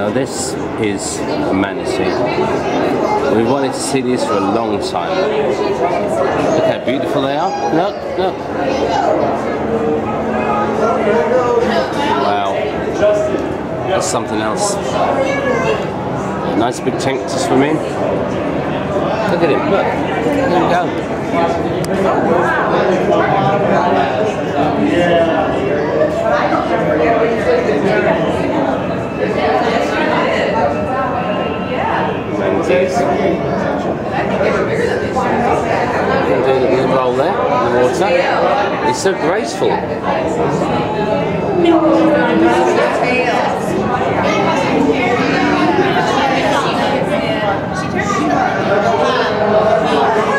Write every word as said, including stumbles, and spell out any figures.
Now this is a manatee. We wanted to see these for a long time. Look how beautiful they are. Look, look. Wow. That's something else. Nice big tank to swim in. Look at him, look. There we go. Manatees. Doing a little roll there in the water. It's so graceful. She turned